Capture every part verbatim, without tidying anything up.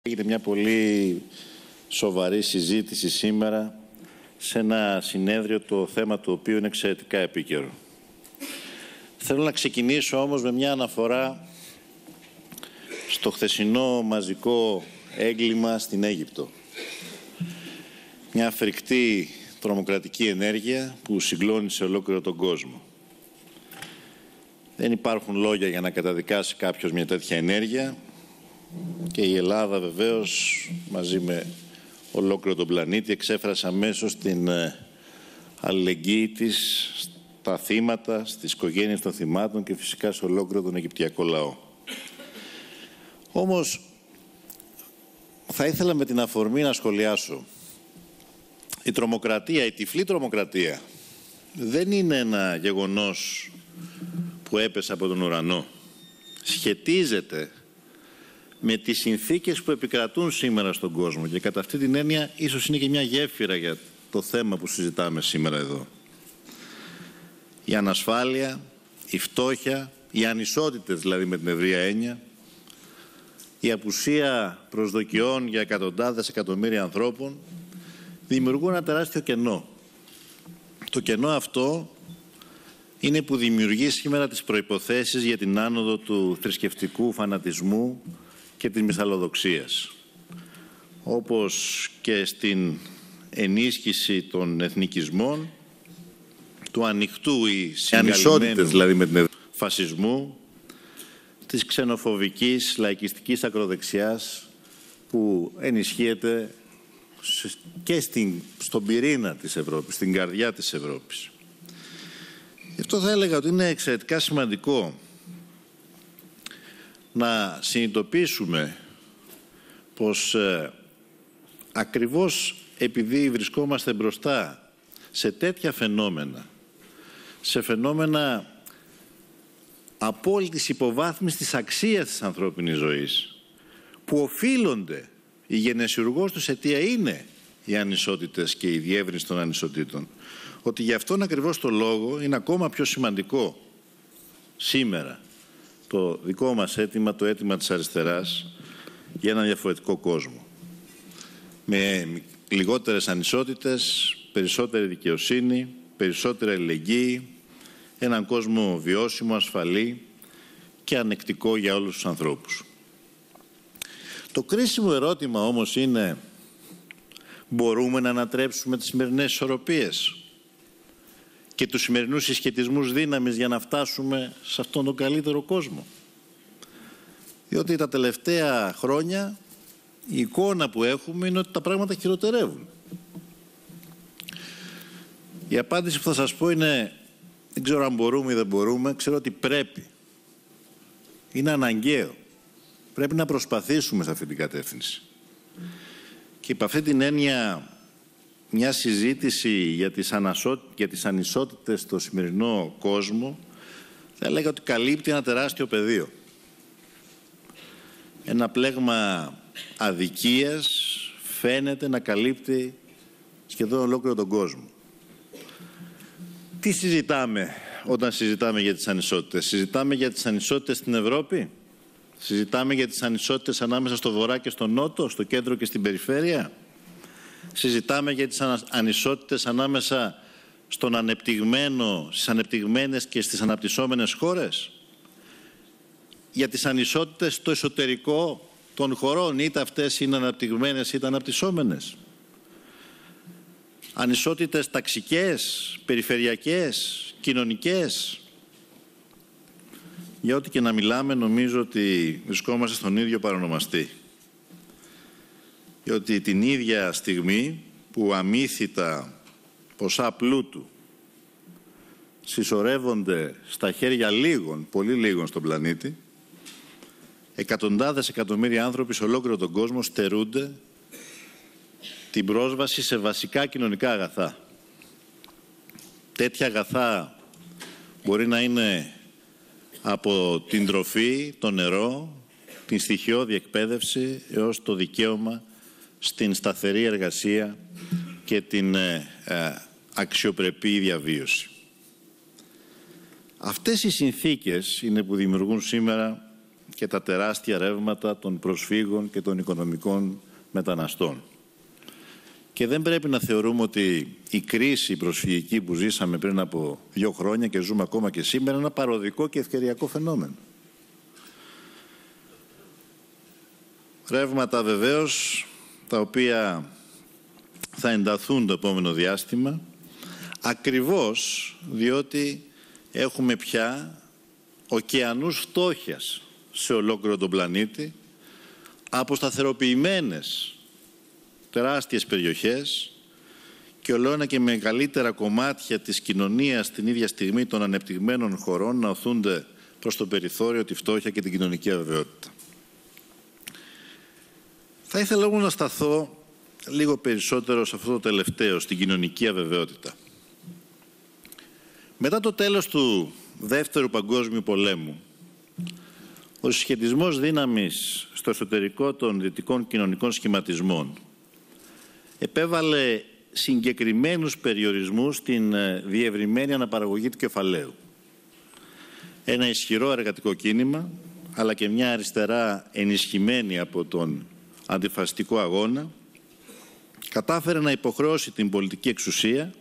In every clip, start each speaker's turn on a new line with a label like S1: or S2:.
S1: Έγινε μια πολύ σοβαρή συζήτηση σήμερα σε ένα συνέδριο, το θέμα του οποίου είναι εξαιρετικά επίκαιρο. Θέλω να ξεκινήσω όμως με μια αναφορά στο χθεσινό μαζικό έγκλημα στην Αίγυπτο. Μια φρικτή τρομοκρατική ενέργεια που συγκλώνησε ολόκληρο τον κόσμο. Δεν υπάρχουν λόγια για να καταδικάσει κάποιος μια τέτοια ενέργεια και η Ελλάδα βεβαίως μαζί με ολόκληρο τον πλανήτη εξέφρασε αμέσως την αλληλεγγύη της στα θύματα, στις οικογένειες των θυμάτων και φυσικά σε ολόκληρο τον Αιγυπτιακό λαό. Όμως θα ήθελα με την αφορμή να σχολιάσω. Η τρομοκρατία, η τυφλή τρομοκρατία δεν είναι ένα γεγονός που έπεσε από τον ουρανό. Σχετίζεται με τις συνθήκες που επικρατούν σήμερα στον κόσμο και κατά αυτή την έννοια ίσως είναι και μια γέφυρα για το θέμα που συζητάμε σήμερα εδώ. Η ανασφάλεια, η φτώχεια, οι ανισότητες δηλαδή με την ευρεία έννοια, η απουσία προσδοκιών για εκατοντάδες εκατομμύρια ανθρώπων δημιουργούν ένα τεράστιο κενό. Το κενό αυτό είναι που δημιουργεί σήμερα τις προϋποθέσεις για την άνοδο του θρησκευτικού φανατισμού και της μυσαλλοδοξίας, όπως και στην ενίσχυση των εθνικισμών, του ανοιχτού ή συγκαλυμμένου δηλαδή με την φασισμού, της ξενοφοβικής λαϊκιστικής ακροδεξιάς που ενισχύεται και στην, στον πυρήνα της Ευρώπης, στην καρδιά της Ευρώπης. Γι' αυτό θα έλεγα ότι είναι εξαιρετικά σημαντικό να συνειδητοποιήσουμε πως ε, ακριβώς επειδή βρισκόμαστε μπροστά σε τέτοια φαινόμενα, σε φαινόμενα απόλυτης υποβάθμισης της αξίας της ανθρώπινης ζωής, που οφείλονται, η γενεσιουργός τους αιτία είναι οι ανισότητες και η διεύρυνση των ανισοτήτων, ότι γι' αυτόν ακριβώς το λόγο είναι ακόμα πιο σημαντικό σήμερα το δικό μας αίτημα, το αίτημα της αριστεράς για έναν διαφορετικό κόσμο. Με λιγότερες ανισότητες, περισσότερη δικαιοσύνη, περισσότερη αλληλεγγύη, έναν κόσμο βιώσιμο, ασφαλή και ανεκτικό για όλους τους ανθρώπους. Το κρίσιμο ερώτημα όμως είναι, μπορούμε να ανατρέψουμε τις σημερινές ισορροπίες και τους σημερινούς συσχετισμούς δύναμης για να φτάσουμε σε αυτόν τον καλύτερο κόσμο? Διότι τα τελευταία χρόνια η εικόνα που έχουμε είναι ότι τα πράγματα χειροτερεύουν. Η απάντηση που θα σας πω είναι, δεν ξέρω αν μπορούμε ή δεν μπορούμε, ξέρω ότι πρέπει. Είναι αναγκαίο. Πρέπει να προσπαθήσουμε σε αυτή την κατεύθυνση. Και υπ' αυτή την έννοια μια συζήτηση για τις, ανασο... για τις ανισότητες στο σημερινό κόσμο θα έλεγα ότι καλύπτει ένα τεράστιο πεδίο. Ένα πλέγμα αδικίας φαίνεται να καλύπτει σχεδόν ολόκληρο τον κόσμο. Τι συζητάμε όταν συζητάμε για τις ανισότητες? Συζητάμε για τις ανισότητες στην Ευρώπη? Συζητάμε για τις ανισότητες ανάμεσα στο βορρά και στο νότο, στο κέντρο και στην περιφέρεια? Συζητάμε για τις ανισότητες ανάμεσα στον ανεπτυγμένο, στις ανεπτυγμένες και στις αναπτυσσόμενες χώρες? Για τις ανισότητες στο εσωτερικό των χωρών, είτε αυτές είναι αναπτυγμένες είτε αναπτυσσόμενες? Ανισότητες ταξικές, περιφερειακές, κοινωνικές? Για ό,τι και να μιλάμε, νομίζω ότι βρισκόμαστε στον ίδιο παρονομαστή. Διότι την ίδια στιγμή που αμύθιτα ποσά πλούτου συσσωρεύονται στα χέρια λίγων, πολύ λίγων στον πλανήτη, εκατοντάδες εκατομμύρια άνθρωποι σε ολόκληρο τον κόσμο στερούνται την πρόσβαση σε βασικά κοινωνικά αγαθά. Τέτοια αγαθά μπορεί να είναι από την τροφή, το νερό, την στοιχειώδη εκπαίδευση έως το δικαίωμα στην σταθερή εργασία και την ε, ε, αξιοπρεπή διαβίωση. Αυτές οι συνθήκες είναι που δημιουργούν σήμερα και τα τεράστια ρεύματα των προσφύγων και των οικονομικών μεταναστών. Και δεν πρέπει να θεωρούμε ότι η κρίση προσφυγική που ζήσαμε πριν από δύο χρόνια και ζούμε ακόμα και σήμερα είναι ένα παροδικό και ευκαιριακό φαινόμενο. Ρεύματα βεβαίως, τα οποία θα ενταθούν το επόμενο διάστημα, ακριβώς διότι έχουμε πια ωκεανούς φτώχειας σε ολόκληρο τον πλανήτη, αποσταθεροποιημένες τεράστιες περιοχές και ολόνα και μεγαλύτερα κομμάτια της κοινωνίας την ίδια στιγμή των ανεπτυγμένων χωρών να οθούνται προς το περιθώριο, τη φτώχεια και την κοινωνική αβεβαιότητα. Θα ήθελα όμως να σταθώ λίγο περισσότερο σε αυτό το τελευταίο, στην κοινωνική αβεβαιότητα. Μετά το τέλος του Δεύτερου Παγκόσμιου Πολέμου, ο συσχετισμός δύναμης στο εσωτερικό των δυτικών κοινωνικών σχηματισμών επέβαλε συγκεκριμένους περιορισμούς στην διευρυμένη αναπαραγωγή του κεφαλαίου. Ένα ισχυρό εργατικό κίνημα, αλλά και μια αριστερά ενισχυμένη από τον αντιφασιστικό αγώνα, κατάφερε να υποχρεώσει την πολιτική εξουσία,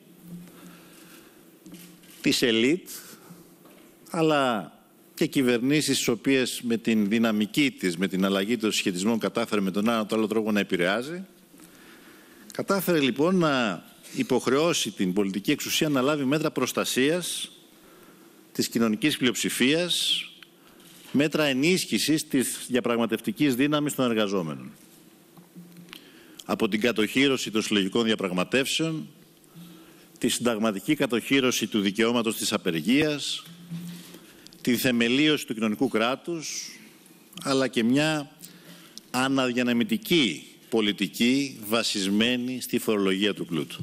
S1: τις ελίτ, αλλά και κυβερνήσεις τις οποίες με την δυναμική της, με την αλλαγή των συσχετισμών κατάφερε με τον ένα το άλλο τρόπο να επηρεάζει. Κατάφερε λοιπόν να υποχρεώσει την πολιτική εξουσία να λάβει μέτρα προστασίας της κοινωνικής πλειοψηφίας, μέτρα ενίσχυσης της διαπραγματευτικής δύναμης των εργαζόμενων. Από την κατοχύρωση των συλλογικών διαπραγματεύσεων, τη συνταγματική κατοχύρωση του δικαιώματος της απεργίας, τη θεμελίωση του κοινωνικού κράτους, αλλά και μια αναδιανεμητική πολιτική βασισμένη στη φορολογία του πλούτου.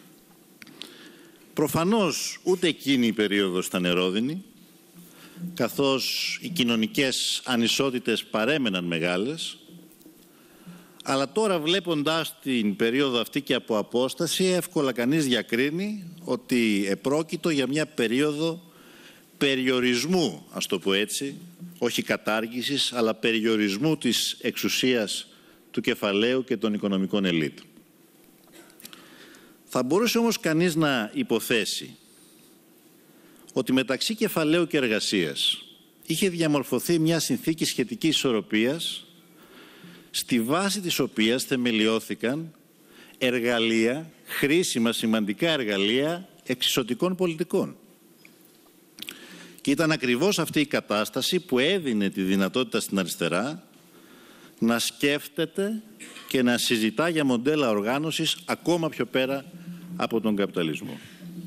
S1: Προφανώς ούτε εκείνη η περίοδος ήταν ερώδυνη, καθώς οι κοινωνικές ανισότητες παρέμεναν μεγάλες, αλλά τώρα βλέποντας την περίοδο αυτή και από απόσταση, εύκολα κανείς διακρίνει ότι επρόκειτο για μια περίοδο περιορισμού, ας το πω έτσι, όχι κατάργησης, αλλά περιορισμού της εξουσίας του κεφαλαίου και των οικονομικών ελίτ. Θα μπορούσε όμως κανείς να υποθέσει ότι μεταξύ κεφαλαίου και εργασίας είχε διαμορφωθεί μια συνθήκη σχετικής ισορροπίας, στη βάση της οποίας θεμελιώθηκαν εργαλεία, χρήσιμα σημαντικά εργαλεία εξισωτικών πολιτικών. Και ήταν ακριβώς αυτή η κατάσταση που έδινε τη δυνατότητα στην αριστερά να σκέφτεται και να συζητά για μοντέλα οργάνωσης ακόμα πιο πέρα από τον καπιταλισμό.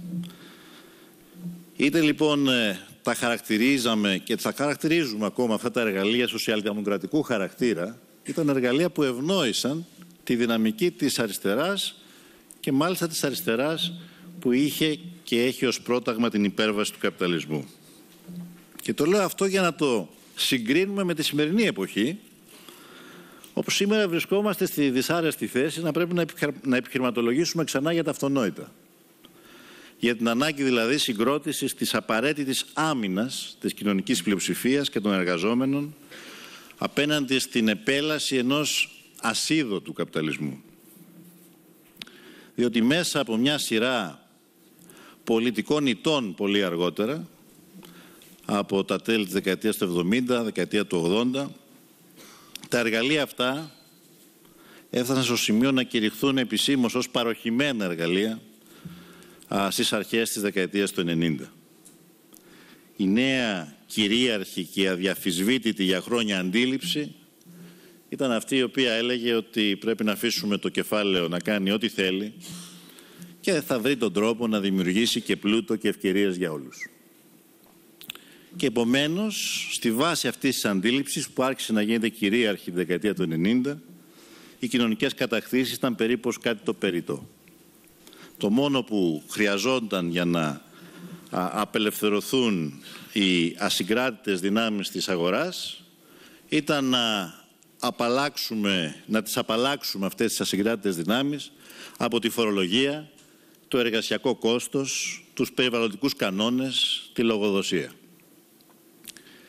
S1: Είτε λοιπόν τα χαρακτηρίζαμε και τα χαρακτηρίζουμε ακόμα αυτά τα εργαλεία σοσιαλδημοκρατικού χαρακτήρα, ήταν εργαλεία που ευνόησαν τη δυναμική της αριστεράς και μάλιστα της αριστεράς που είχε και έχει ως πρόταγμα την υπέρβαση του καπιταλισμού. Και το λέω αυτό για να το συγκρίνουμε με τη σημερινή εποχή, όπου σήμερα βρισκόμαστε στη δυσάρεστη θέση να πρέπει να επιχειρηματολογήσουμε ξανά για τα αυτονόητα. Για την ανάγκη δηλαδή συγκρότησης της απαραίτητης άμυνας της κοινωνικής πλειοψηφίας και των εργαζόμενων απέναντι στην επέλαση ενός ασίδωτου καπιταλισμού. Διότι μέσα από μια σειρά πολιτικών ηττών πολύ αργότερα, από τα τέλη της δεκαετίας του εβδομήντα, δεκαετία του ογδόντα, τα εργαλεία αυτά έφτασαν στο σημείο να κηρυχθούν επισήμως ως παροχημένα εργαλεία α, στις αρχές της δεκαετίας του ενενήντα. Η νέα κυρίαρχη και αδιαφυσβήτητη για χρόνια αντίληψη ήταν αυτή η οποία έλεγε ότι πρέπει να αφήσουμε το κεφάλαιο να κάνει ό,τι θέλει και θα βρει τον τρόπο να δημιουργήσει και πλούτο και ευκαιρίες για όλους. Και επομένως, στη βάση αυτής της αντίληψης που άρχισε να γίνεται κυρίαρχη τη δεκαετία του ενενήντα, οι κοινωνικές κατακτήσεις ήταν περίπου κάτι το περιττό. Το μόνο που χρειαζόταν για να απελευθερωθούν οι ασυγκράτητες δυνάμεις της αγοράς ήταν να, απαλλάξουμε, να τις απαλλάξουμε αυτές τις ασυγκράτητες δυνάμεις από τη φορολογία, το εργασιακό κόστος, τους περιβαλλοντικούς κανόνες, τη λογοδοσία.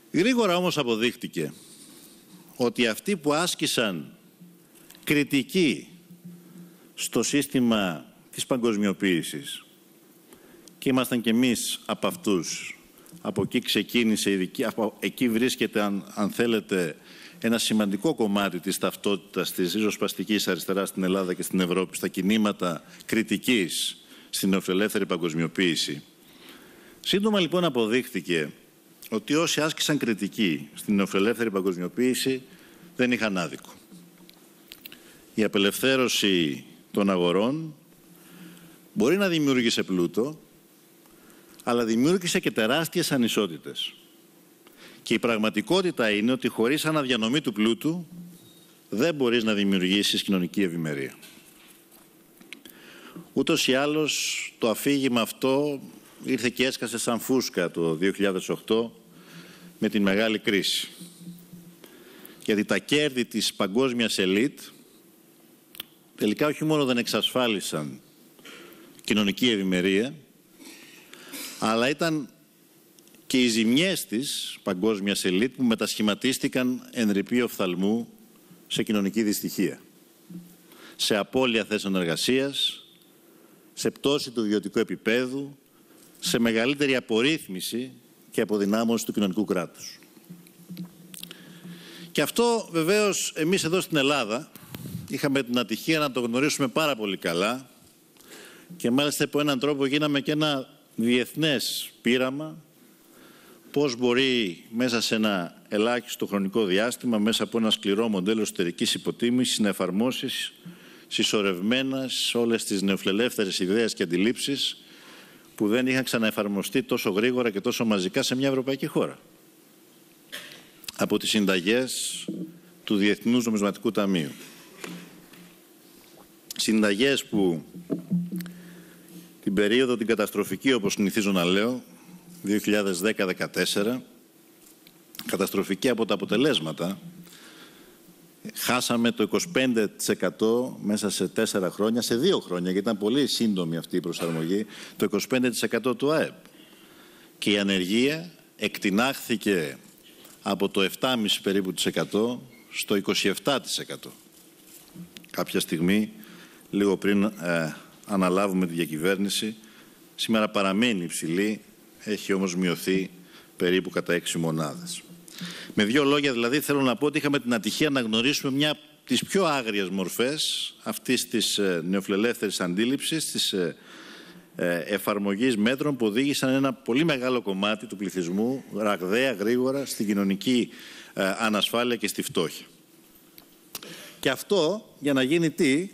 S1: Γρήγορα όμως αποδείχτηκε ότι αυτοί που άσκησαν κριτική στο σύστημα της παγκοσμιοποίησης, και ήμασταν κι εμείς από αυτούς, από εκεί ξεκίνησε, ειδική, από εκεί βρίσκεται, αν, αν θέλετε, ένα σημαντικό κομμάτι της ταυτότητας της ριζοσπαστικής αριστεράς στην Ελλάδα και στην Ευρώπη, στα κινήματα κριτικής στην νεοφιλελεύθερη παγκοσμιοποίηση. Σύντομα λοιπόν αποδείχθηκε ότι όσοι άσκησαν κριτική στην νεοφιλελεύθερη παγκοσμιοποίηση δεν είχαν άδικο. Η απελευθέρωση των αγορών μπορεί να δημιούργησε πλούτο, αλλά δημιούργησε και τεράστιες ανισότητες. Και η πραγματικότητα είναι ότι χωρίς αναδιανομή του πλούτου δεν μπορείς να δημιουργήσεις κοινωνική ευημερία. Ούτως ή άλλως το αφήγημα αυτό ήρθε και έσκασε σαν φούσκα το δύο χιλιάδες οκτώ με την μεγάλη κρίση. Γιατί τα κέρδη της παγκόσμιας ελίτ τελικά όχι μόνο δεν εξασφάλισαν κοινωνική ευημερία, αλλά ήταν και οι ζημιές της παγκόσμιας ελίτ που μετασχηματίστηκαν εν ρηπή οφθαλμού σε κοινωνική δυστυχία, σε απώλεια θέσεων εργασίας, σε πτώση του βιωτικού επίπεδου, σε μεγαλύτερη απορρίθμιση και αποδυνάμωση του κοινωνικού κράτους. Και αυτό βεβαίως εμείς εδώ στην Ελλάδα είχαμε την ατυχία να το γνωρίσουμε πάρα πολύ καλά και μάλιστα από έναν τρόπο γίναμε και ένα διεθνές πείραμα πώς μπορεί μέσα σε ένα ελάχιστο χρονικό διάστημα, μέσα από ένα σκληρό μοντέλο εσωτερικής υποτίμησης, να εφαρμόσεις συσσωρευμένα όλες τις νεοφιλελεύθερες ιδέες και αντιλήψεις που δεν είχαν ξαναεφαρμοστεί τόσο γρήγορα και τόσο μαζικά σε μια ευρωπαϊκή χώρα. Από τις συνταγές του Διεθνούς Νομισματικού Ταμείου. Συνταγές που την περίοδο την καταστροφική, όπως συνηθίζω να λέω, δύο χιλιάδες δέκα με δύο χιλιάδες δεκατέσσερα, καταστροφική από τα αποτελέσματα, χάσαμε το είκοσι πέντε τοις εκατό μέσα σε τέσσερα χρόνια, σε δύο χρόνια, γιατί ήταν πολύ σύντομη αυτή η προσαρμογή, το είκοσι πέντε τοις εκατό του ΑΕΠ. Και η ανεργία εκτινάχθηκε από το επτά κόμμα πέντε περίπου τοις εκατό στο είκοσι επτά τοις εκατό. Κάποια στιγμή, λίγο πριν ε, αναλάβουμε τη διακυβέρνηση, σήμερα παραμένει υψηλή, έχει όμως μειωθεί περίπου κατά έξι μονάδες. Με δύο λόγια δηλαδή θέλω να πω ότι είχαμε την ατυχία να γνωρίσουμε μια από τις πιο άγριες μορφές αυτής της ε, νεοφιλελεύθερης αντίληψης, της ε, ε, εφαρμογής μέτρων που οδήγησαν ένα πολύ μεγάλο κομμάτι του πληθυσμού ραγδαία, γρήγορα στην κοινωνική ε, ανασφάλεια και στη φτώχεια. Και αυτό για να γίνει τι?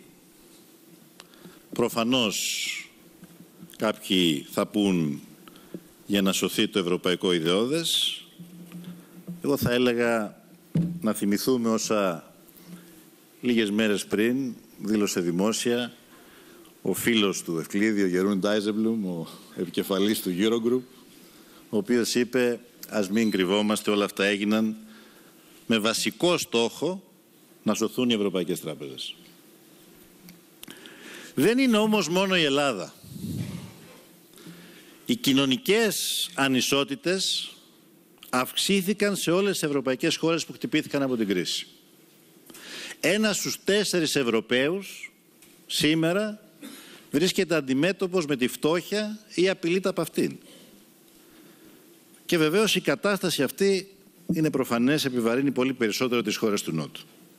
S1: Προφανώς κάποιοι θα πούν για να σωθεί το ευρωπαϊκό ιδεώδες. Εγώ θα έλεγα να θυμηθούμε όσα λίγες μέρες πριν δήλωσε δημόσια ο φίλος του Ευκλήδη, ο Γερούν Ντάιζεμπλουμ, ο επικεφαλής του Eurogroup, ο οποίος είπε ας μην κρυβόμαστε, όλα αυτά έγιναν με βασικό στόχο να σωθούν οι ευρωπαϊκές τράπεζες. Δεν είναι όμως μόνο η Ελλάδα. Οι κοινωνικές ανισότητες αυξήθηκαν σε όλες τις ευρωπαϊκές χώρες που χτυπήθηκαν από την κρίση. Ένας στους τέσσερις Ευρωπαίους σήμερα βρίσκεται αντιμέτωπος με τη φτώχεια ή απειλείται από αυτήν. Και βεβαίως η κατάσταση αυτή είναι προφανές, επιβαρύνει πολύ περισσότερο τις χώρες του Νότου.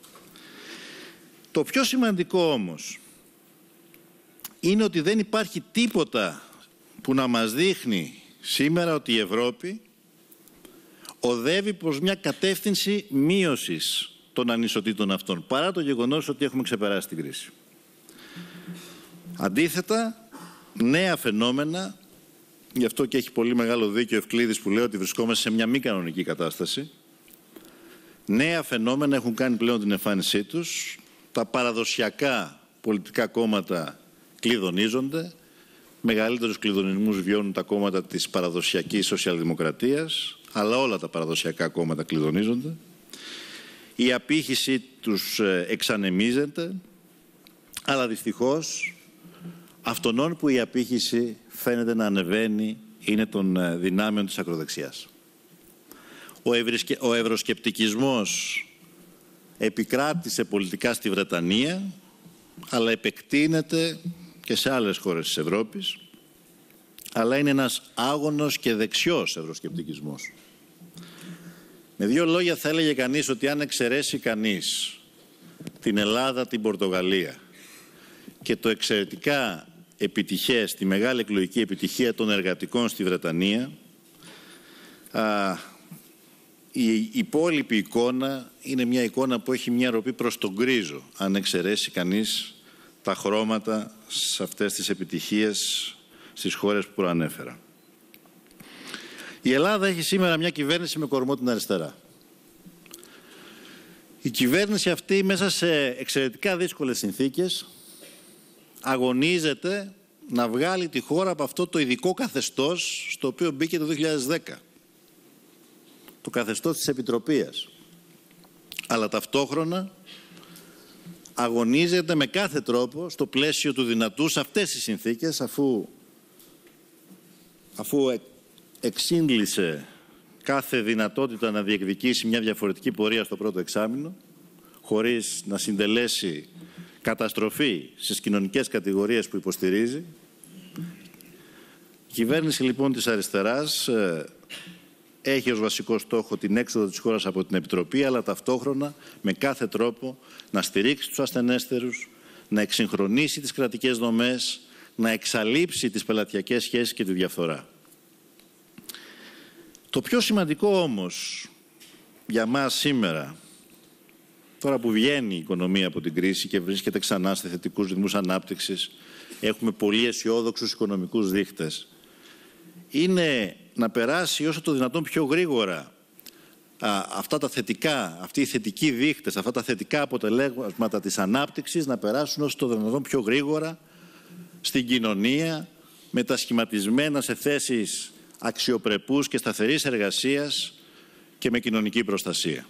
S1: Το πιο σημαντικό όμως είναι ότι δεν υπάρχει τίποτα που να μας δείχνει σήμερα ότι η Ευρώπη οδεύει προς μια κατεύθυνση μείωσης των ανισοτήτων αυτών, παρά το γεγονός ότι έχουμε ξεπεράσει την κρίση. Αντίθετα, νέα φαινόμενα, γι' αυτό και έχει πολύ μεγάλο δίκιο ο Ευκλήδης που λέει ότι βρισκόμαστε σε μια μη κανονική κατάσταση, νέα φαινόμενα έχουν κάνει πλέον την εμφάνισή τους, τα παραδοσιακά πολιτικά κόμματα κλειδονίζονται, μεγαλύτερους κλειδονισμούς βιώνουν τα κόμματα της παραδοσιακής σοσιαλδημοκρατίας, αλλά όλα τα παραδοσιακά κόμματα κλειδονίζονται. Η απήχηση τους εξανεμίζεται, αλλά δυστυχώς αυτονών που η απήχηση φαίνεται να ανεβαίνει είναι των δυνάμεων της ακροδεξιάς. ο ευρωσκεπτικισμός επικράτησε πολιτικά στη Βρετανία, αλλά επεκτείνεται και σε άλλες χώρες της Ευρώπης, αλλά είναι ένας άγωνος και δεξιός ευρωσκεπτικισμός. Με δύο λόγια θα έλεγε κανείς ότι αν εξαιρέσει κανείς την Ελλάδα, την Πορτογαλία και το εξαιρετικά επιτυχές, τη μεγάλη εκλογική επιτυχία των εργατικών στη Βρετανία, α, η υπόλοιπη εικόνα είναι μια εικόνα που έχει μια ροπή προς τον γκρίζο, αν εξαιρέσει κανείς τα χρώματα σε αυτές τις επιτυχίες στις χώρες που προανέφερα. Η Ελλάδα έχει σήμερα μια κυβέρνηση με κορμό την αριστερά. Η κυβέρνηση αυτή μέσα σε εξαιρετικά δύσκολες συνθήκες αγωνίζεται να βγάλει τη χώρα από αυτό το ειδικό καθεστώς στο οποίο μπήκε το δύο χιλιάδες δέκα. Το καθεστώς της επιτροπίας. Αλλά ταυτόχρονα αγωνίζεται με κάθε τρόπο στο πλαίσιο του δυνατού σε αυτές τις συνθήκες, αφού, αφού εξήγλησε κάθε δυνατότητα να διεκδικήσει μια διαφορετική πορεία στο πρώτο εξάμηνο, χωρίς να συντελέσει καταστροφή στις κοινωνικές κατηγορίες που υποστηρίζει. Η κυβέρνηση λοιπόν της αριστεράς ε, έχει ως βασικό στόχο την έξοδο της χώρας από την Επιτροπή, αλλά ταυτόχρονα με κάθε τρόπο να στηρίξει τους ασθενέστερους, να εξυγχρονίσει τις κρατικές δομές, να εξαλείψει τις πελατειακές σχέσεις και τη διαφθορά. Το πιο σημαντικό όμως για μας σήμερα, τώρα που βγαίνει η οικονομία από την κρίση και βρίσκεται ξανά σε θετικούς ρυθμούς ανάπτυξης, έχουμε πολύ αισιόδοξους οικονομικούς δείχτες, είναι να περάσει όσο το δυνατόν πιο γρήγορα α, αυτά τα θετικά, αυτοί οι θετικοί δείχτες, αυτά τα θετικά αποτελέσματα της ανάπτυξης να περάσουν όσο το δυνατόν πιο γρήγορα στην κοινωνία, μετασχηματισμένα σε θέσεις αξιοπρεπούς και σταθερής εργασίας και με κοινωνική προστασία.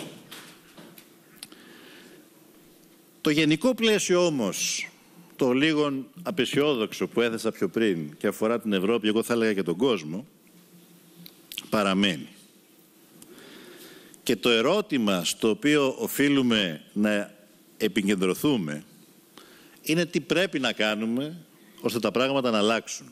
S1: Το γενικό πλαίσιο όμως, το λίγο απεσιόδοξο που έθεσα πιο πριν και αφορά την Ευρώπη, εγώ θα έλεγα και τον κόσμο, παραμένει. Και το ερώτημα στο οποίο οφείλουμε να επικεντρωθούμε είναι τι πρέπει να κάνουμε ώστε τα πράγματα να αλλάξουν.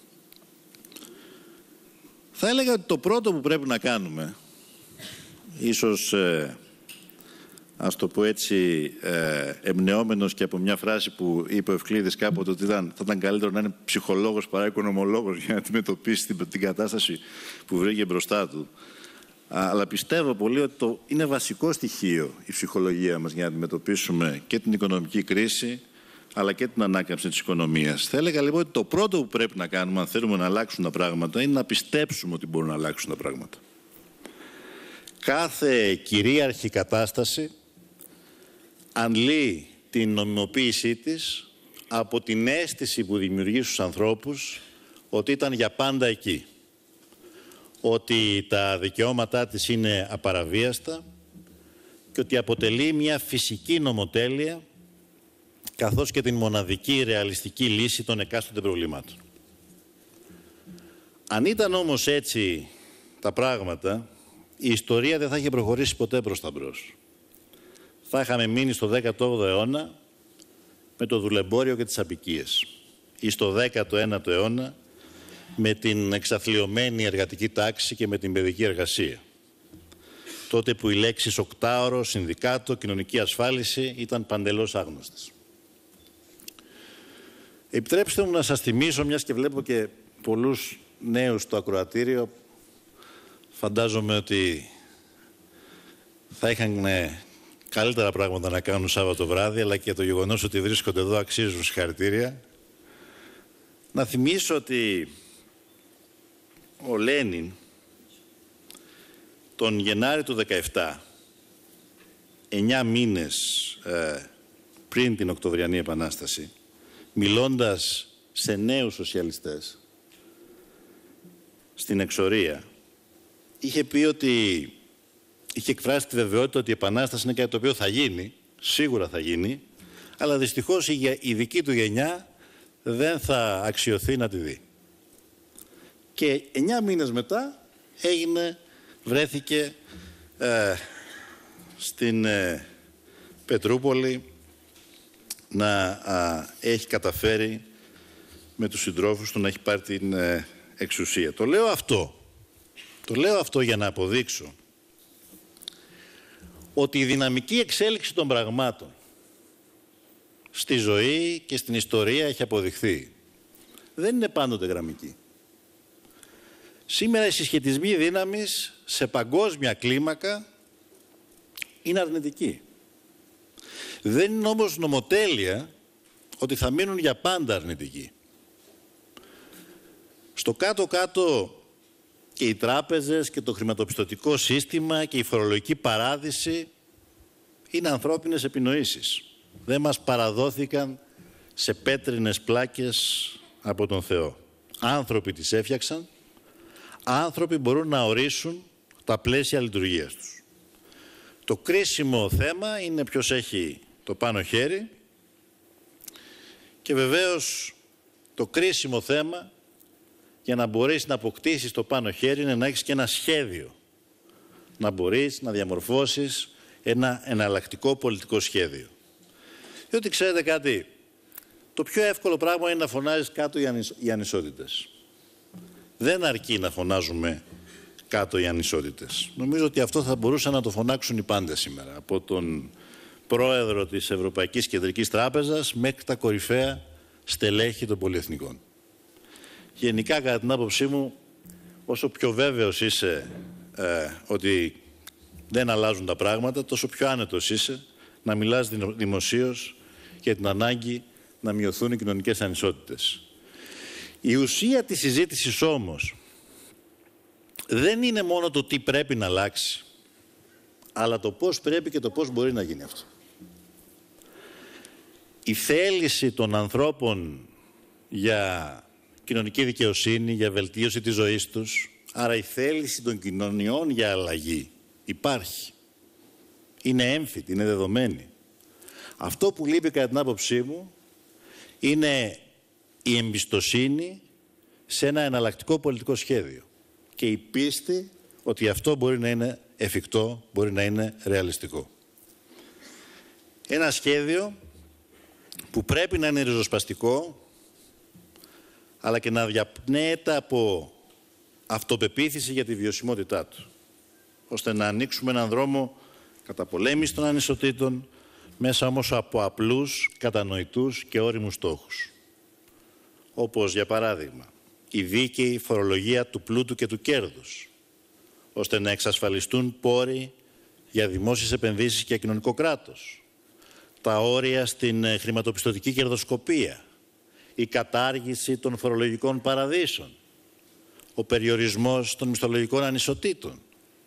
S1: Θα έλεγα ότι το πρώτο που πρέπει να κάνουμε, ίσως ε, ας το πω έτσι ε, εμπνεόμενος και από μια φράση που είπε ο Ευκλήδης κάποτε, ότι ήταν, θα ήταν καλύτερο να είναι ψυχολόγος παρά οικονομολόγος για να αντιμετωπίσει την, την κατάσταση που βρήκε μπροστά του. Αλλά πιστεύω πολύ ότι το, είναι βασικό στοιχείο η ψυχολογία μας για να αντιμετωπίσουμε και την οικονομική κρίση αλλά και την ανάκαμψη της οικονομίας. Θα έλεγα λοιπόν ότι το πρώτο που πρέπει να κάνουμε αν θέλουμε να αλλάξουν τα πράγματα είναι να πιστέψουμε ότι μπορούν να αλλάξουν τα πράγματα. Κάθε κυρίαρχη κατάσταση αντλεί την νομιμοποίησή της από την αίσθηση που δημιουργεί στους ανθρώπους ότι ήταν για πάντα εκεί. Ότι τα δικαιώματά της είναι απαραβίαστα και ότι αποτελεί μια φυσική νομοτέλεια καθώς και την μοναδική ρεαλιστική λύση των εκάστοτε προβλημάτων. Αν ήταν όμως έτσι τα πράγματα, η ιστορία δεν θα είχε προχωρήσει ποτέ προς τα μπρος. Θα είχαμε μείνει στο δέκατο όγδοο αιώνα με το δουλεμπόριο και τις απικίες ή στο δέκατο ένατο αιώνα με την εξαθλιωμένη εργατική τάξη και με την παιδική εργασία. Τότε που οι λέξεις οκτάωρο, συνδικάτο, κοινωνική ασφάλιση ήταν παντελώς άγνωστες. Επιτρέψτε μου να σας θυμίσω, μιας και βλέπω και πολλούς νέους στο ακροατήριο, φαντάζομαι ότι θα είχαν καλύτερα πράγματα να κάνουν Σάββατο βράδυ, αλλά και το γεγονός ότι βρίσκονται εδώ αξίζουν συγχαρητήρια. Να θυμίσω ότι ο Λένιν τον Γενάρη του δεκαεπτά, εννιά μήνες ε, πριν την Οκτωβριανή Επανάσταση, μιλώντας σε νέους σοσιαλιστές στην εξορία, είχε πει ότι είχε εκφράσει τη βεβαιότητα ότι η Επανάσταση είναι κάτι το οποίο θα γίνει, σίγουρα θα γίνει, αλλά δυστυχώς η, η δική του γενιά δεν θα αξιωθεί να τη δει. Και εννιά μήνες μετά έγινε, βρέθηκε ε, στην ε, Πετρούπολη να α, έχει καταφέρει με τους συντρόφους του να έχει πάρει την ε, εξουσία. Το λέω αυτό. Το λέω αυτό για να αποδείξω ότι η δυναμική εξέλιξη των πραγμάτων στη ζωή και στην ιστορία έχει αποδειχθεί. Δεν είναι πάντοτε γραμμική. Σήμερα οι συσχετισμοί δύναμης σε παγκόσμια κλίμακα είναι αρνητικοί. Δεν είναι όμως νομοτέλεια ότι θα μείνουν για πάντα αρνητικοί. Στο κάτω-κάτω και οι τράπεζες και το χρηματοπιστωτικό σύστημα και η φορολογική παράδειση είναι ανθρώπινες επινοήσεις. Δεν μας παραδόθηκαν σε πέτρινες πλάκες από τον Θεό. Άνθρωποι τις έφτιαξαν, άνθρωποι μπορούν να ορίσουν τα πλαίσια λειτουργίας τους. Το κρίσιμο θέμα είναι ποιος έχει το πάνω χέρι και βεβαίως το κρίσιμο θέμα για να μπορείς να αποκτήσεις το πάνω χέρι είναι να έχεις και ένα σχέδιο. Να μπορείς να διαμορφώσεις ένα εναλλακτικό πολιτικό σχέδιο. Διότι ξέρετε κάτι, το πιο εύκολο πράγμα είναι να φωνάζεις κάτω οι ανισότητες. Δεν αρκεί να φωνάζουμε κάτω οι ανισότητες. Νομίζω ότι αυτό θα μπορούσαν να το φωνάξουν οι πάντες σήμερα. Από τον πρόεδρο της Ευρωπαϊκής Κεντρικής Τράπεζας μέχρι τα κορυφαία στελέχη των πολυεθνικών. Γενικά, κατά την άποψή μου, όσο πιο βέβαιος είσαι ε, ότι δεν αλλάζουν τα πράγματα, τόσο πιο άνετος είσαι να μιλάς δημοσίως για την ανάγκη να μειωθούν οι κοινωνικές ανισότητες. Η ουσία της συζήτησης όμως δεν είναι μόνο το τι πρέπει να αλλάξει, αλλά το πώς πρέπει και το πώς μπορεί να γίνει αυτό. Η θέληση των ανθρώπων για κοινωνική δικαιοσύνη, για βελτίωση της ζωής τους, άρα η θέληση των κοινωνιών για αλλαγή υπάρχει. Είναι έμφυτη, είναι δεδομένη. Αυτό που λείπει κατά την άποψή μου είναι η εμπιστοσύνη σε ένα εναλλακτικό πολιτικό σχέδιο και η πίστη ότι αυτό μπορεί να είναι εφικτό, μπορεί να είναι ρεαλιστικό. Ένα σχέδιο που πρέπει να είναι ριζοσπαστικό, αλλά και να διαπνέεται από αυτοπεποίθηση για τη βιωσιμότητά του, ώστε να ανοίξουμε έναν δρόμο καταπολέμησης των ανισοτήτων, μέσα όμως από απλούς, κατανοητούς και όριμους στόχους. Όπως, για παράδειγμα, η δίκαιη φορολογία του πλούτου και του κέρδους, ώστε να εξασφαλιστούν πόροι για δημόσιες επενδύσεις και κοινωνικό κράτος, τα όρια στην χρηματοπιστωτική κερδοσκοπία, η κατάργηση των φορολογικών παραδείσων, ο περιορισμός των μισθολογικών ανισοτήτων.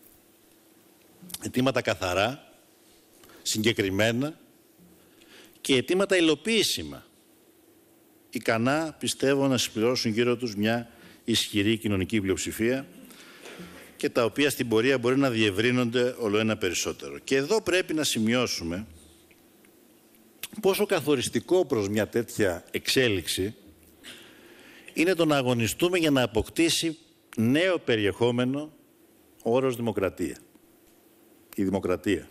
S1: Αιτήματα καθαρά, συγκεκριμένα και αιτήματα υλοποιήσιμα. Ικανά, πιστεύω, να συμπληρώσουν γύρω τους μια ισχυρή κοινωνική πλειοψηφία και τα οποία στην πορεία μπορεί να διευρύνονται ολοένα περισσότερο. Και εδώ πρέπει να σημειώσουμε πόσο καθοριστικό προς μια τέτοια εξέλιξη είναι το να αγωνιστούμε για να αποκτήσει νέο περιεχόμενο ο όρος δημοκρατία. Η δημοκρατία.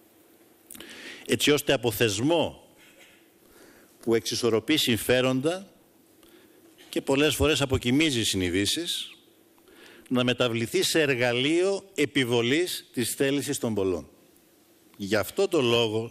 S1: Έτσι ώστε από θεσμό που εξισορροπεί συμφέροντα και πολλές φορές αποκοιμίζει συνειδήσεις, να μεταβληθεί σε εργαλείο επιβολής της θέλησης των πολλών. Γι' αυτό το λόγο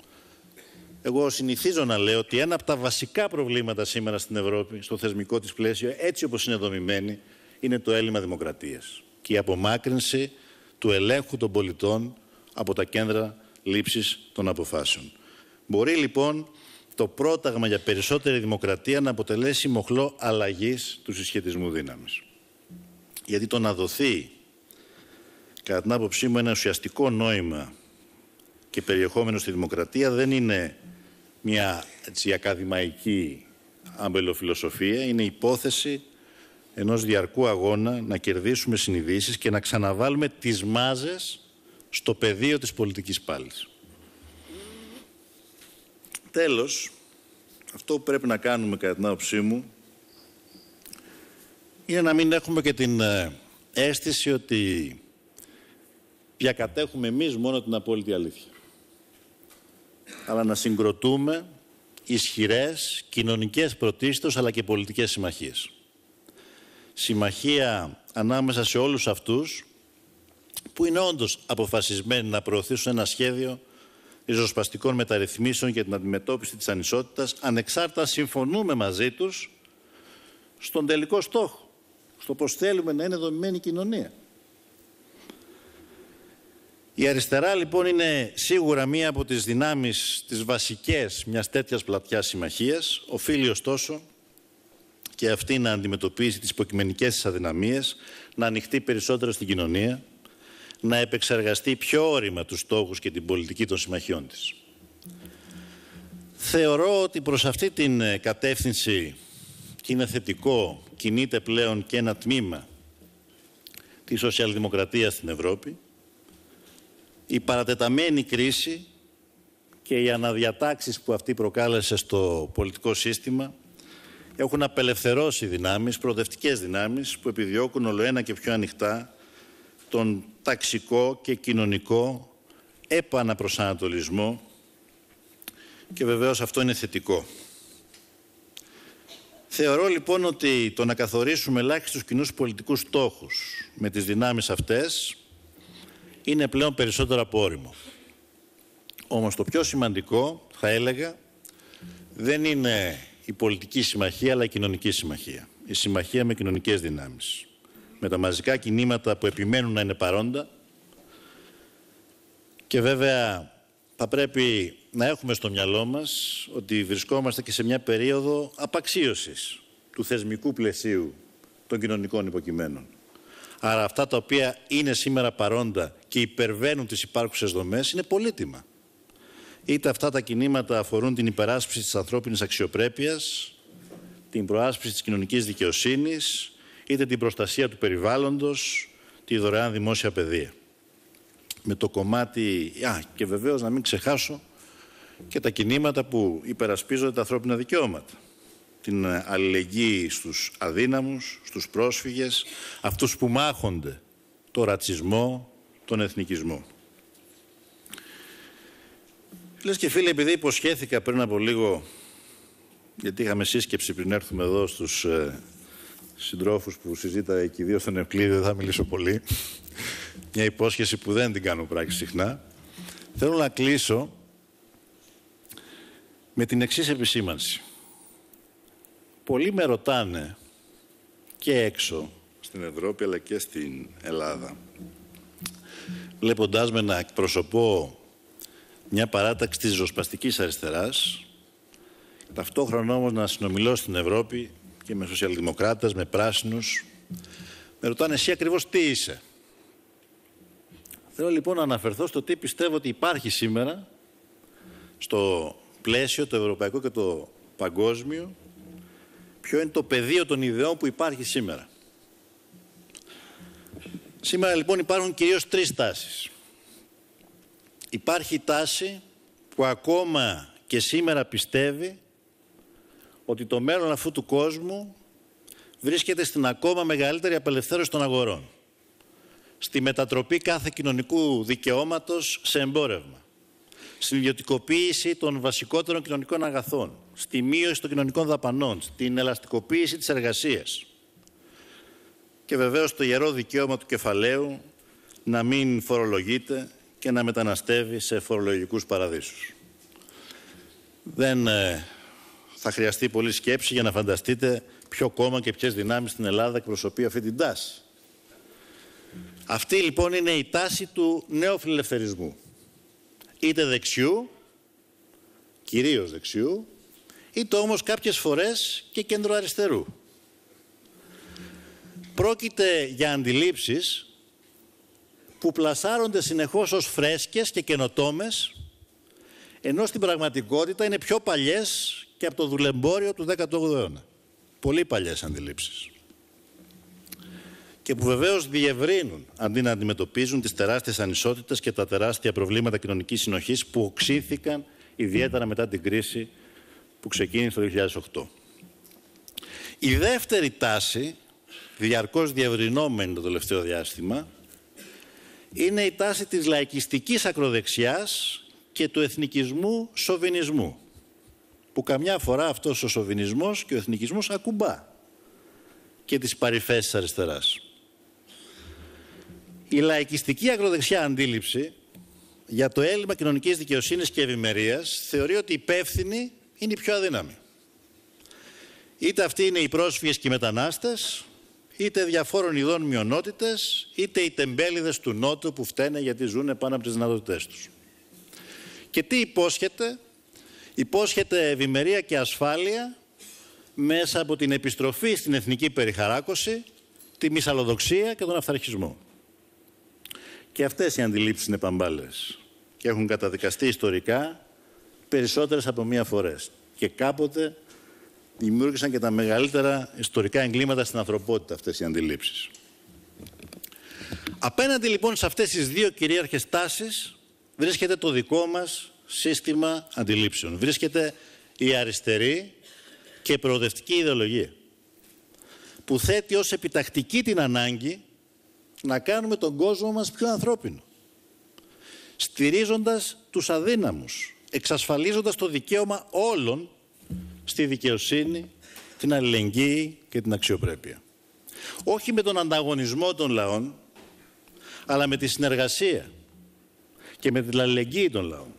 S1: εγώ συνηθίζω να λέω ότι ένα από τα βασικά προβλήματα σήμερα στην Ευρώπη, στο θεσμικό της πλαίσιο, έτσι όπως είναι δομημένη, είναι το έλλειμμα δημοκρατίας και η απομάκρυνση του ελέγχου των πολιτών από τα κέντρα λήψης των αποφάσεων. Μπορεί λοιπόν το πρόταγμα για περισσότερη δημοκρατία να αποτελέσει μοχλό αλλαγής του συσχετισμού δύναμης. Γιατί το να δοθεί, κατά την άποψή μου, ένα ουσιαστικό νόημα και περιεχόμενο στη δημοκρατία δεν είναι μια έτσι, ακαδημαϊκή αμπελοφιλοσοφία, είναι υπόθεση ενός διαρκού αγώνα να κερδίσουμε συνειδήσεις και να ξαναβάλουμε τις μάζες στο πεδίο της πολιτικής πάλης. Τέλος, αυτό που πρέπει να κάνουμε κατά την άποψή μου είναι να μην έχουμε και την αίσθηση ότι διακατέχουμε εμείς μόνο την απόλυτη αλήθεια. Αλλά να συγκροτούμε ισχυρές κοινωνικές πρωτίστως αλλά και πολιτικές συμμαχίες. Συμμαχία ανάμεσα σε όλους αυτούς που είναι όντως αποφασισμένοι να προωθήσουν ένα σχέδιο ριζοσπαστικών μεταρρυθμίσεων για την αντιμετώπιση της ανισότητας, ανεξάρτητα συμφωνούμε μαζί τους στον τελικό στόχο, στο πώς θέλουμε να είναι δομημένη η κοινωνία. Η αριστερά λοιπόν είναι σίγουρα μία από τις δυνάμεις, τις βασικές μιας τέτοιας πλατιάς συμμαχίας. Οφείλει ωστόσο και αυτή να αντιμετωπίσει τις υποκειμενικές της αδυναμίες, να ανοιχτεί περισσότερο στην κοινωνία, να επεξεργαστεί πιο όρημα τους στόχους και την πολιτική των συμμαχιών της. Θεωρώ ότι προς αυτή την κατεύθυνση, και είναι θετικό, κινείται πλέον και ένα τμήμα της σοσιαλδημοκρατίας στην Ευρώπη. Η παρατεταμένη κρίση και οι αναδιατάξεις που αυτή προκάλεσε στο πολιτικό σύστημα έχουν απελευθερώσει δυνάμεις, προοδευτικές δυνάμεις, που επιδιώκουν ολοένα και πιο ανοιχτά τον ταξικό και κοινωνικό επαναπροσανατολισμό, και βεβαίως αυτό είναι θετικό. Θεωρώ λοιπόν ότι το να καθορίσουμε ελάχιστους κοινούς πολιτικούς στόχους με τις δυνάμεις αυτές είναι πλέον περισσότερο από όριμο. Όμως το πιο σημαντικό, θα έλεγα, δεν είναι η πολιτική συμμαχία, αλλά η κοινωνική συμμαχία. Η συμμαχία με κοινωνικές δυνάμεις. Με τα μαζικά κινήματα που επιμένουν να είναι παρόντα, και βέβαια θα πρέπει να έχουμε στο μυαλό μας ότι βρισκόμαστε και σε μια περίοδο απαξίωσης του θεσμικού πλαισίου των κοινωνικών υποκειμένων. Άρα αυτά τα οποία είναι σήμερα παρόντα και υπερβαίνουν τις υπάρχουσες δομές είναι πολύτιμα. Είτε αυτά τα κινήματα αφορούν την υπεράσπιση της ανθρώπινης αξιοπρέπειας, την προάσπιση της κοινωνικής δικαιοσύνης, είτε την προστασία του περιβάλλοντος, τη δωρεάν δημόσια παιδεία. Με το κομμάτι, α, και βεβαίως να μην ξεχάσω και τα κινήματα που υπερασπίζονται τα ανθρώπινα δικαιώματα. Την αλληλεγγύη στους αδύναμους, στους πρόσφυγες, αυτούς που μάχονται το ρατσισμό, τον εθνικισμό. Φίλες και φίλοι, επειδή υποσχέθηκα πριν από λίγο, γιατί είχαμε σύσκεψη πριν έρθουμε εδώ στους ε, συντρόφους που συζήταγα εκεί δύο στον Ευκλήδη, δεν θα μιλήσω πολύ, μια υπόσχεση που δεν την κάνω πράξη συχνά, θέλω να κλείσω με την εξής επισήμανση. Πολλοί με ρωτάνε και έξω στην Ευρώπη αλλά και στην Ελλάδα, βλέποντάς με να εκπροσωπώ μια παράταξη της ριζοσπαστικής αριστεράς, ταυτόχρονα όμως να συνομιλώ στην Ευρώπη και με σοσιαλδημοκράτες, με πράσινους, με ρωτάνε εσύ ακριβώς τι είσαι. Θέλω λοιπόν να αναφερθώ στο τι πιστεύω ότι υπάρχει σήμερα στο πλαίσιο το ευρωπαϊκό και το παγκόσμιο, ποιο είναι το πεδίο των ιδεών που υπάρχει σήμερα. Σήμερα λοιπόν υπάρχουν κυρίως τρεις τάσεις. Υπάρχει τάση που ακόμα και σήμερα πιστεύει ότι το μέλλον αυτού του κόσμου βρίσκεται στην ακόμα μεγαλύτερη απελευθέρωση των αγορών. Στη μετατροπή κάθε κοινωνικού δικαιώματος σε εμπόρευμα. Στην ιδιωτικοποίηση των βασικότερων κοινωνικών αγαθών. Στη μείωση των κοινωνικών δαπανών. Στην ελαστικοποίηση της εργασίας. Και βεβαίως το ιερό δικαίωμα του κεφαλαίου να μην φορολογείται και να μεταναστεύει σε φορολογικούς παραδείσους. Δεν ε, θα χρειαστεί πολλή σκέψη για να φανταστείτε ποιο κόμμα και ποιες δυνάμεις στην Ελλάδα εκπροσωπεί αυτή την τάση. Αυτή λοιπόν είναι η τάση του νέου φιλελευθερισμού. Είτε δεξιού, κυρίως δεξιού, είτε όμως κάποιες φορές και κεντροαριστερού. Πρόκειται για αντιλήψεις που πλασάρονται συνεχώς ως φρέσκες και καινοτόμες, ενώ στην πραγματικότητα είναι πιο παλιές και από το δουλεμπόριο του δέκατου όγδοου αιώνα. Πολύ παλιές αντιλήψεις. Και που βεβαίως διευρύνουν, αντί να αντιμετωπίζουν τις τεράστιες ανισότητες και τα τεράστια προβλήματα κοινωνικής συνοχής που οξύθηκαν ιδιαίτερα μετά την κρίση που ξεκίνησε το δύο χιλιάδες οκτώ. Η δεύτερη τάση, διαρκώς διευρυνόμενη το τελευταίο διάστημα, είναι η τάση της λαϊκιστικής ακροδεξιάς και του εθνικισμού σοβινισμού, που καμιά φορά αυτός ο σοβινισμός και ο εθνικισμός ακουμπά και τις παρυφές της αριστεράς. Η λαϊκιστική ακροδεξιά αντίληψη για το έλλειμμα κοινωνικής δικαιοσύνης και ευημερίας θεωρεί ότι οι υπεύθυνοι είναι οι πιο αδύναμοι. Είτε αυτοί είναι οι πρόσφυγες και οι μετανάστες, είτε διαφόρων ειδών μειονότητες, είτε οι τεμπέληδες του Νότου που φταίνε γιατί ζουν πάνω από τις δυνατότητές τους. Και τι υπόσχεται? Υπόσχεται ευημερία και ασφάλεια μέσα από την επιστροφή στην εθνική περιχαράκωση, τη μυσαλλοδοξία και τον αυθαρχισμό. Και αυτές οι αντιλήψεις είναι παμπάλες και έχουν καταδικαστεί ιστορικά περισσότερες από μία φορές. Και κάποτε δημιούργησαν και τα μεγαλύτερα ιστορικά εγκλήματα στην ανθρωπότητα αυτές οι αντιλήψεις. Απέναντι λοιπόν σε αυτές τις δύο κυρίαρχες τάσεις βρίσκεται το δικό μας σύστημα αντιλήψεων. Βρίσκεται η αριστερή και προοδευτική ιδεολογία, που θέτει ως επιτακτική την ανάγκη να κάνουμε τον κόσμο μας πιο ανθρώπινο, στηρίζοντας τους αδύναμους, εξασφαλίζοντας το δικαίωμα όλων στη δικαιοσύνη, την αλληλεγγύη και την αξιοπρέπεια. Όχι με τον ανταγωνισμό των λαών, αλλά με τη συνεργασία και με την αλληλεγγύη των λαών.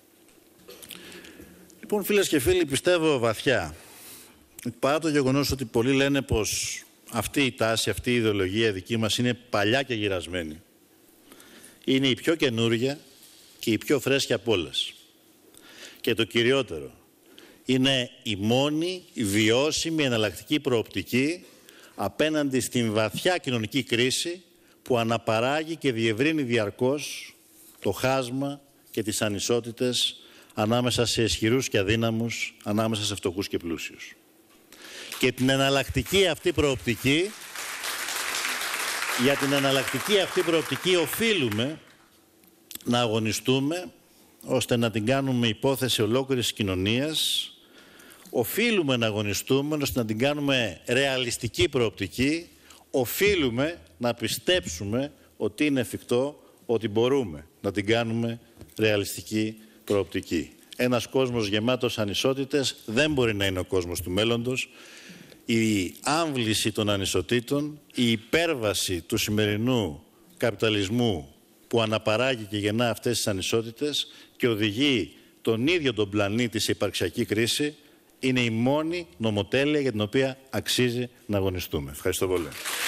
S1: Λοιπόν, φίλες και φίλοι, πιστεύω βαθιά, παρά το γεγονός ότι πολλοί λένε πως αυτή η τάση, αυτή η ιδεολογία δική μας είναι παλιά και γυρασμένη, είναι η πιο καινούρια και η πιο φρέσκια από όλες. Και το κυριότερο, είναι η μόνη η βιώσιμη εναλλακτική προοπτική απέναντι στην βαθιά κοινωνική κρίση που αναπαράγει και διευρύνει διαρκώς το χάσμα και τις ανισότητες ανάμεσα σε ισχυρούς και αδύναμους, ανάμεσα σε φτωχούς και πλούσιους. Και την εναλλακτική αυτή προοπτική, για την εναλλακτική αυτή προοπτική οφείλουμε να αγωνιστούμε ώστε να την κάνουμε υπόθεση ολόκληρης κοινωνίας. Οφείλουμε να αγωνιστούμε ώστε να την κάνουμε ρεαλιστική προοπτική. Οφείλουμε να πιστέψουμε ότι είναι εφικτό, ότι μπορούμε να την κάνουμε ρεαλιστική προοπτική. Ένας κόσμος γεμάτος ανισότητες δεν μπορεί να είναι ο κόσμος του μέλλοντος. Η άμβληση των ανισοτήτων, η υπέρβαση του σημερινού καπιταλισμού που αναπαράγει και γεννά αυτές τις ανισότητες και οδηγεί τον ίδιο τον πλανήτη σε υπαρξιακή κρίση, είναι η μόνη νομοτέλεια για την οποία αξίζει να αγωνιστούμε. Ευχαριστώ πολύ.